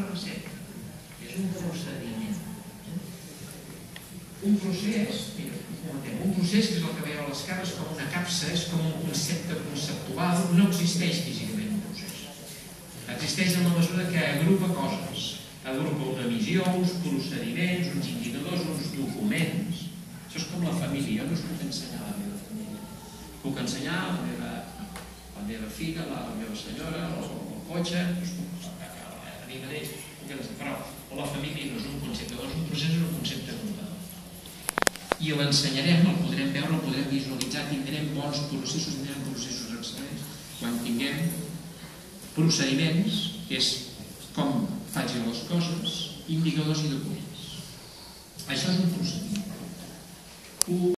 recerca, és un procediment. Un procés, que és el que veieu a les cares com una capsa, és com un concepte conceptual, no existeix físicament un procés. Existeix en la mesura que agrupa coses, agrupa una missió, uns procediments, uns indicadors, uns documents. Això és com la família, jo no us puc ensenyar la meva família. Puc ensenyar la meva filla, la meva senyora, el cotxe, però la família no és un concepte, és un procés, és un concepte comptador. I l'ensenyarem, el podrem veure, el podrem visualitzar, tindrem bons processos, tindrem processos excel·lents quan tinguem procediments, que és com faig les coses, indicadors i documents. Això és un procediment.